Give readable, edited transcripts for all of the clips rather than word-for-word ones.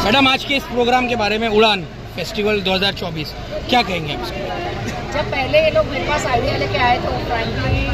Madam, आज के इस प्रोग्राम के बारे में, उड़ान फेस्टिवल 2024, क्या कहेंगे आप इसको? जब पहले ये लोग मेरे पास आइडिया लेके आए तो फ्रैंकली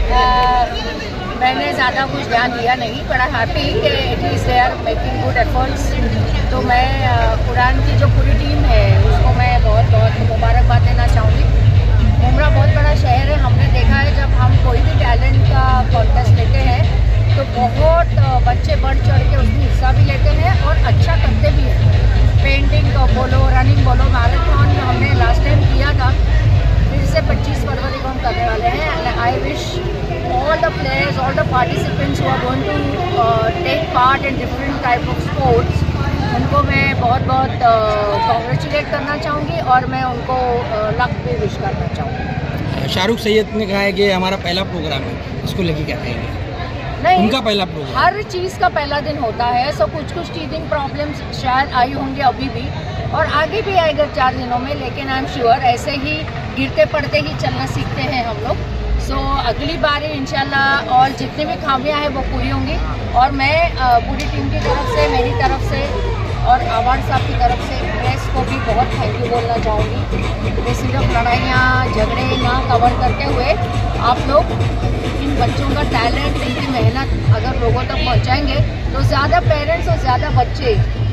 मैंने ज़्यादा कुछ ध्यान दिया नहीं, बड़ा हैप्पी कि at least they are making good efforts. तो मैं उड़ान की जो पूरी टीम है उसको मैं बहुत बहुत मुबारकबाद देना चाहूँगी। मुमरा बहुत बड़ा शहर है, हमने देखा है जब हम कोई भी टैलेंट का कॉन्टेस्ट लेते हैं तो बहुत बच्चे बढ़ चढ़ के उसमें हिस्सा भी लेते हैं और अच्छा करते भी हैं। पेंटिंग को बोलो, रनिंग बोलो, मैराथन हमने लास्ट टाइम किया था, फिर से 25 फरवरी को हम करने वाले हैं। And I wish all the players, all the participants who are going to take part in different type of sports, उनको मैं बहुत बहुत कॉन्ग्रेचुलेट करना चाहूँगी और मैं उनको लक भी विश करना चाहूँगी। शाहरुख सैयद ने कहा है कि हमारा पहला प्रोग्राम है, इसको लेके क्या कहेंगे? नहीं, उनका पहला प्रोग्राम, हर चीज़ का पहला दिन होता है, सो कुछ कुछ टीथिंग प्रॉब्लम्स शायद आई होंगी अभी भी और आगे भी आएगा 4 दिनों में, लेकिन आई एम श्योर ऐसे ही गिरते पड़ते ही चलना सीखते हैं हम लोग। सो अगली बार इंशाल्लाह और जितनी भी खामियां हैं वो पूरी होंगी और मैं पूरी टीम की तरफ से, मेरी तरफ से और आवाड़ साहब की तरफ से प्रेस को भी बहुत थैंक यू बोलना चाहूँगी कि सिर्फ लड़ाइयाँ झगड़े ना कवर करते हुए आप लोग इन बच्चों का टैलेंट, इनकी मेहनत अगर लोगों तक पहुँचाएंगे तो ज़्यादा पेरेंट्स और ज़्यादा बच्चे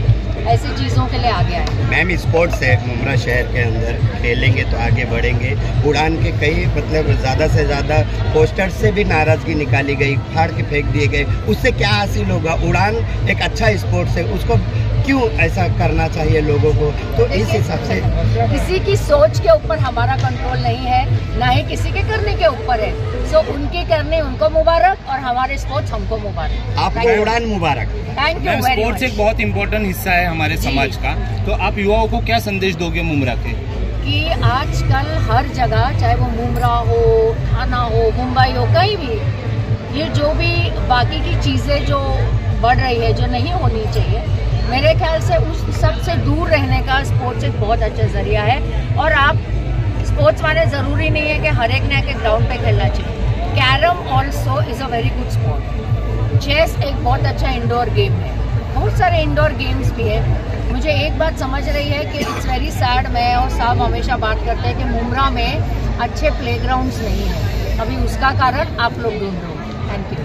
ऐसी चीज़ों के लिए आगे आए। मैम, स्पोर्ट्स है, मुमरा शहर के अंदर खेलेंगे तो आगे बढ़ेंगे। उड़ान के कई मतलब ज़्यादा से ज़्यादा पोस्टर से भी नाराज़गी निकाली गई, फाड़ के फेंक दिए गए, उससे क्या हासिल होगा? उड़ान एक अच्छा स्पोर्ट्स है, उसको क्यों ऐसा करना चाहिए लोगों को? तो इस हिसाब से किसी की सोच के ऊपर हमारा कंट्रोल नहीं है, ना ही किसी के करने के ऊपर है। सो उनके करने उनको मुबारक और हमारे स्पोर्ट्स हमको मुबारक। आपको उड़ान मुबारक। Thank you very much. Sports एक बहुत इम्पोर्टेंट हिस्सा है हमारे समाज का, तो आप युवाओं को क्या संदेश दोगे मुमरा के? कि आजकल हर जगह, चाहे वो मुमरा हो, थाना हो, मुंबई हो, कहीं भी, ये जो भी बाकी की चीज़ें जो बढ़ रही है, जो नहीं होनी चाहिए, मेरे ख्याल से उस सब से दूर रहने का स्पोर्ट्स एक बहुत अच्छा जरिया है। और आप स्पोर्ट्स माने ज़रूरी नहीं है कि हर एक ने के ग्राउंड पे खेलना चाहिए। Carrom also is a very good sport. Chess एक बहुत अच्छा इंडोर गेम है, बहुत सारे इंडोर गेम्स भी है। मुझे एक बात समझ रही है कि इट्स वेरी सैड, मैं और साहब हमेशा बात करते हैं कि मुमरा में अच्छे प्लेग्राउंड्स नहीं है, अभी उसका कारण आप लोग ढूंढ रहे हो। Thank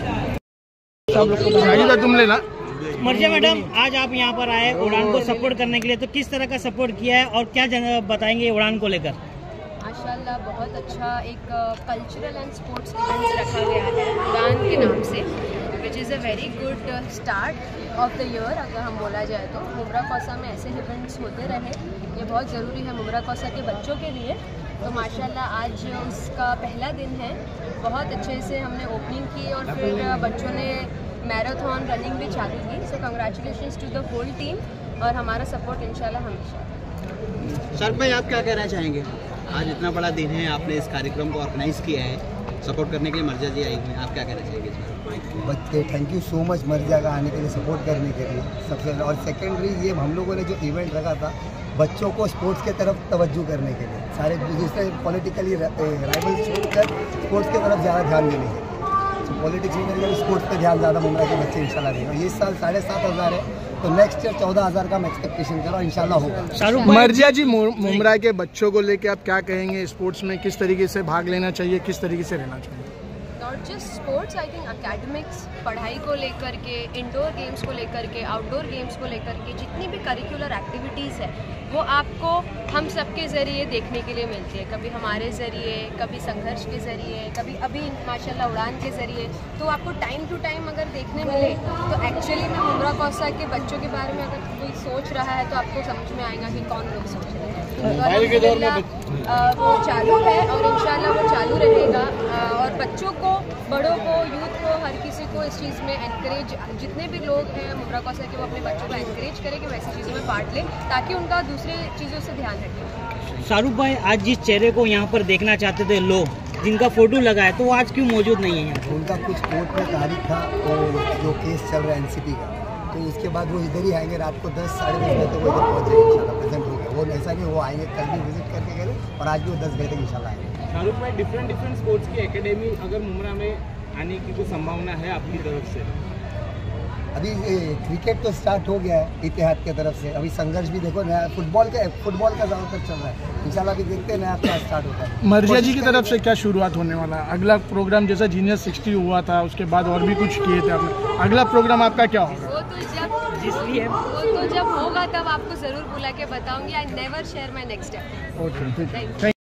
you. तुम लेना। मर्जिया मैडम, आज आप यहाँ पर आए उड़ान को सपोर्ट करने के लिए, तो किस तरह का सपोर्ट किया है और क्या बताएंगे उड़ान को लेकर? माशाल्लाह बहुत अच्छा एक कल्चरल एंड स्पोर्ट्स इवेंट्स रखा गया है उड़ान के नाम से, which is a very good start of the year. अगर हम बोला जाए तो मुमरा कौसा में ऐसे इवेंट्स होते रहे, ये बहुत ज़रूरी है मुमरा कौसा के बच्चों के लिए। तो माशाल्लाह आज उसका पहला दिन है, बहुत अच्छे से हमने ओपनिंग की और फिर बच्चों ने मैराथन रनिंग भी चालू की। So congratulations to the whole team और हमारा सपोर्ट इंशाल्लाह हमेशा। सर भाई, आप क्या कहना चाहेंगे? आज इतना बड़ा दिन है, आपने इस कार्यक्रम को ऑर्गेनाइज किया है, सपोर्ट करने के लिए मर्जिया जी आई हुई हैं, आप क्या कहना चाहेंगे इसमें? बच्चे thank you so much Marziya का आने के लिए, सपोर्ट करने के लिए सबसे। और सेकेंडरी ये हम लोगों ने जो इवेंट रखा था बच्चों को स्पोर्ट्स के तरफ तवज्जो करने के लिए, सारे दूसरे पॉलिटिकली राइवल छोड़कर स्पोर्ट्स की तरफ ज़्यादा ध्यान देने के, पॉलिटिक्स में मेरे स्पोर्ट्स पे ध्यान ज़्यादा मुमरा के बच्चे इंशाल्लाह देंगे। और ये साल 7,500 है, तो नेक्स्ट ईयर 14,000 का मैं एक्सपेक्टेशन कर रहा हूँ, इंशाल्लाह होगा। मर्जिया जी, मुमरा के बच्चों को लेके आप क्या कहेंगे? स्पोर्ट्स में किस तरीके से भाग लेना चाहिए, किस तरीके से रहना चाहिए? Not just sports, I think academics, पढ़ाई को लेकर के, इंडोर गेम्स को लेकर के, आउटडोर गेम्स को लेकर के, जितनी भी करिकुलर एक्टिविटीज़ है वो आपको हम सबके ज़रिए देखने के लिए मिलती है। कभी हमारे ज़रिए, कभी संघर्ष के ज़रिए, कभी अभी माशाल्लाह उड़ान के ज़रिए। तो आपको टाइम टू टाइम अगर देखने मिले तो एक्चुअली में मुमरा कौसा के बच्चों के बारे में अगर कोई सोच रहा है तो आपको समझ में आएगा कि कौन लोग सोच रहे हैं। तो वो चालू है और इंशाल्लाह वो चालू रहेगा और बच्चों को, बड़ों को, यूथ को, हर किसी को इस चीज़ में एनकरेज, जितने भी लोग हैं मुमरा कौसा के, वो अपने बच्चों को एनकरेज करें कि वैसी चीज़ों में पार्ट लें ताकि उनका दूसरी चीज़ों से ध्यान हटे। शाहरुख भाई, आज जिस चेहरे को यहाँ पर देखना चाहते थे लोग, जिनका फोटो लगा है, तो वो आज क्यों मौजूद नहीं है यहाँ? उनका कुछ कोर्ट में तारीख था और जो केस चल रहा है एनसीपी का, तो उसके बाद वो इधर ही आएंगे रात को 10 साढ़े 10 बजे तक वो इधर पहुँचेंगे इंशाल्लाह, प्रेजेंट हो गया। वो ऐसा नहीं, वो आएंगे, कल भी विजिट करके गए और आज भी वो 10 बजे तक इंशाल्लाह आएंगे। शाहरुख भाई, डिफरेंट स्पोर्ट्स की एकेडमी अगर मुमरा में आने की कोई संभावना है आपकी तरफ से? अभी क्रिकेट तो स्टार्ट हो गया है इतिहाद की तरफ से, अभी संघर्ष भी देखो नया फुटबॉल का ज़्यादातर चल रहा है। इंशाल्लाह भी देखते हैं नया क्या स्टार्ट होता है। मर्जिया जी की तरफ से क्या शुरुआत होने वाला है? अगला प्रोग्राम जैसा जीनियस 60 हुआ था उसके बाद और भी कुछ किए थे आपने, अगला प्रोग्राम आपका क्या होगा? वो तो जब होगा तब आपको ज़रूर बुला के बताऊंगी। I never share my next step. Okay, thank you.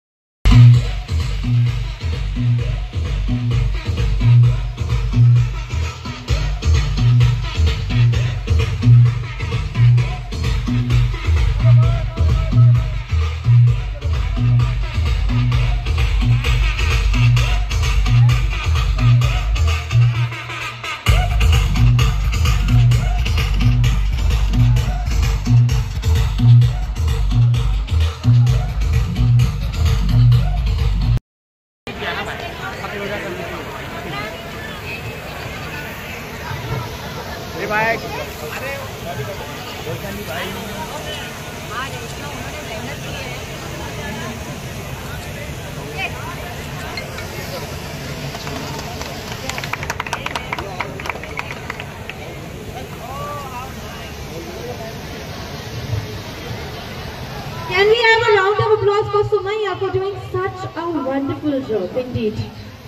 Can we have a round of applause for Sumaya for doing such a wonderful job indeed.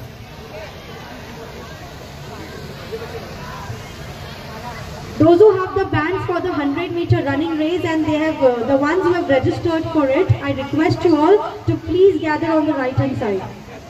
Those who have the bands for the 100-meter running race and they have the ones who have registered for it, I request you all to please gather on the right hand side.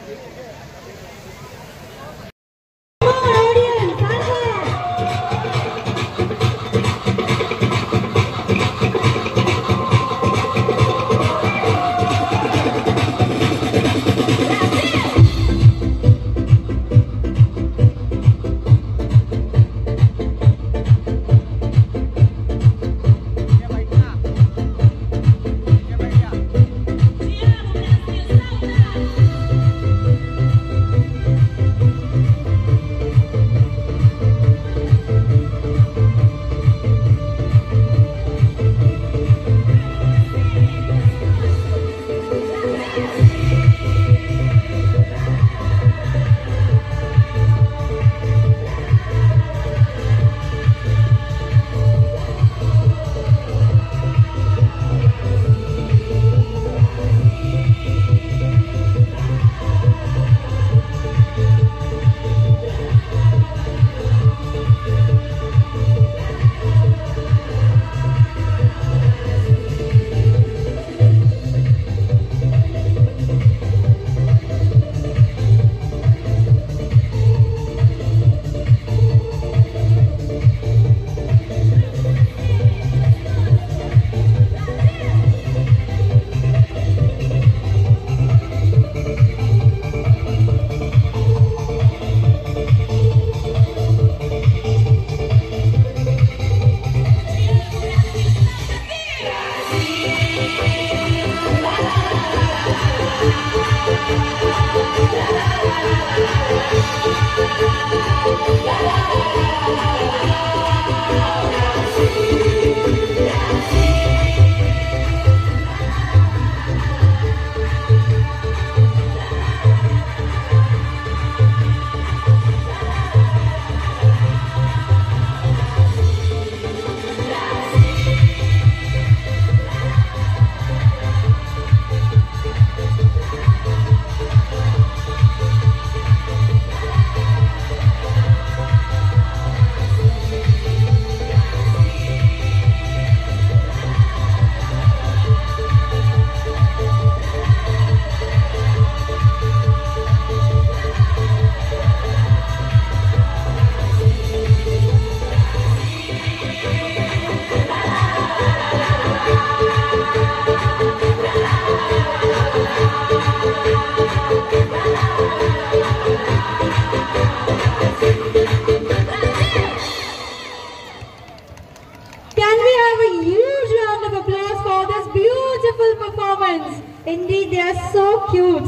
Indeed, they are so cute.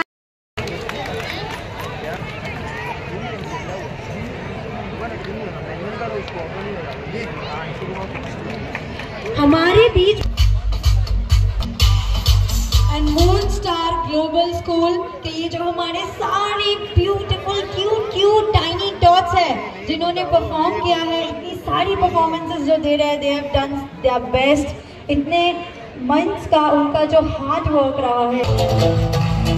हमारे बीच and moon star global school के ये जो हमारे सारे beautiful cute tiny dots है जिन्होंने perform किया है, इतनी सारी परफॉर्मेंसेस जो दे रहे हैं, they have done their best. इतने मंथ्स का उनका जो हार्ड वर्क रहा है।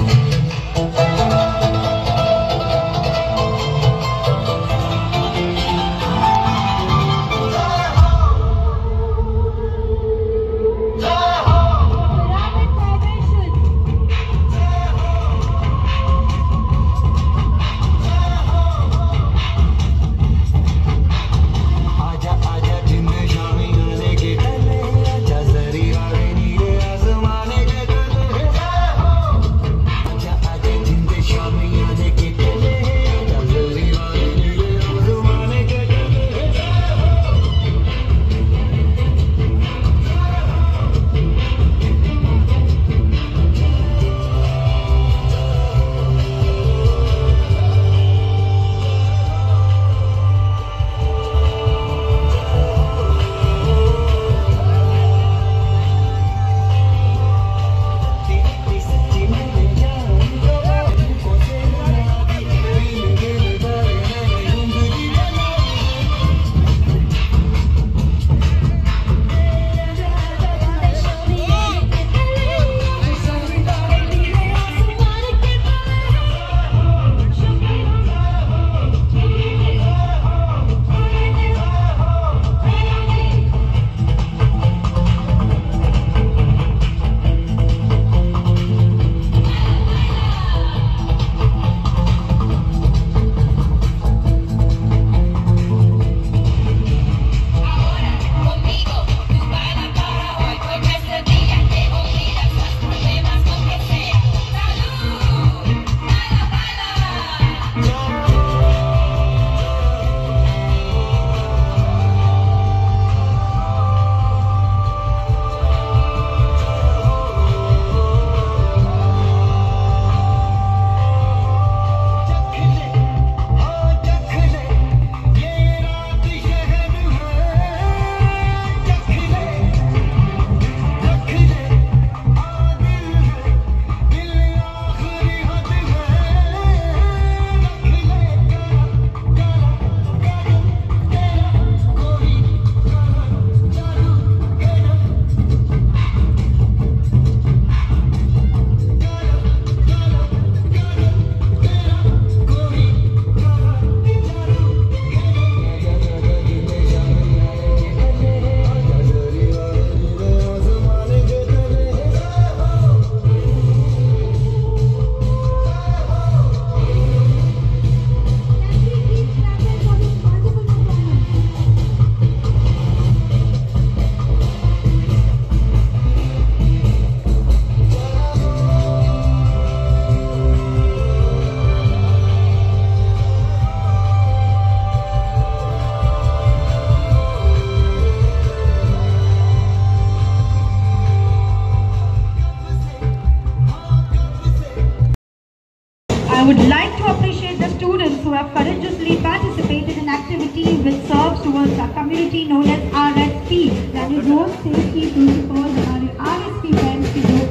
I would like to appreciate the students who have courageously participated in activities which serves towards our community known as RSP, that is Road Safety Protocols, हमारे RSP band के जो